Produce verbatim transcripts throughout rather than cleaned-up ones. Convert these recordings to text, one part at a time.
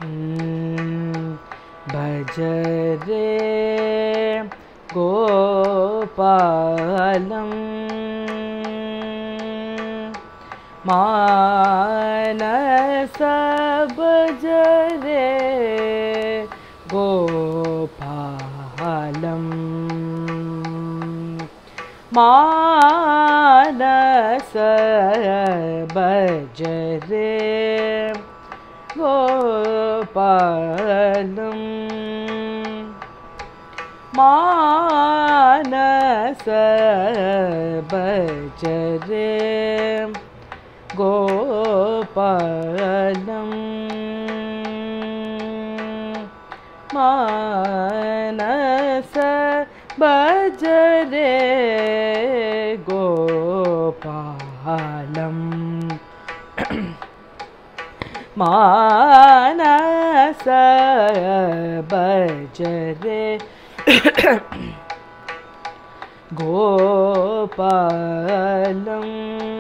भज रे गोपालम् मानस भज रे गोपालम् मानस भज रे गोपालम् मानस भज रे गोपालम् मानस भज रे गोपालम् मानस भज रे गोपालम्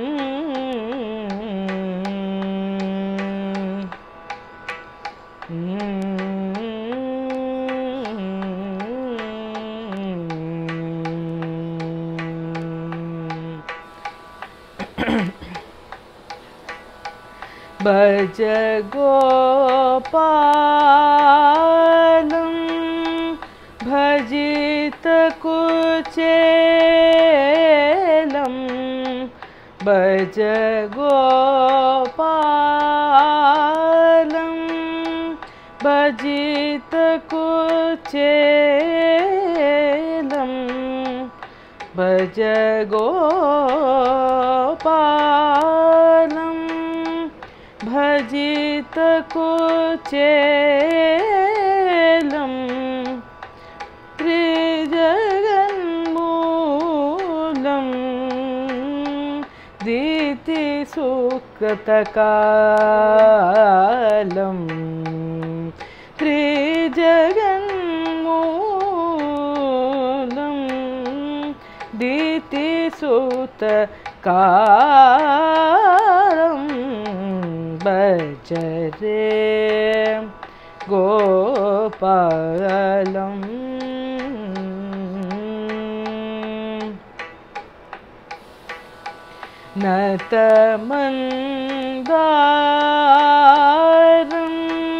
भज गोपालम् भजित कुचेलम् भज गोपालम् भजित कुचेलम् भज गोपालम् भजित कुचेलम् त्रिजगन्मूलम् दीति सुकृतकालम् त्रिजगन्मूलम् दीति सुकृतकालम् भज रे गोपालम् नतमन्दारं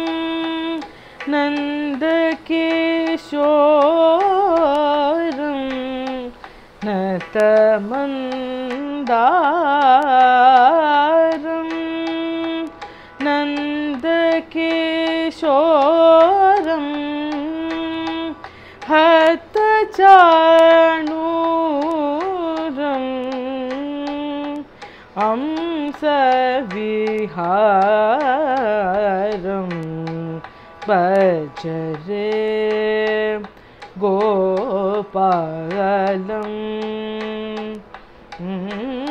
नन्दकिशोरं नतमन्दारं नन्दकिशोरं हतचाणूरम् हंसविहारं भज रे गोपालम्।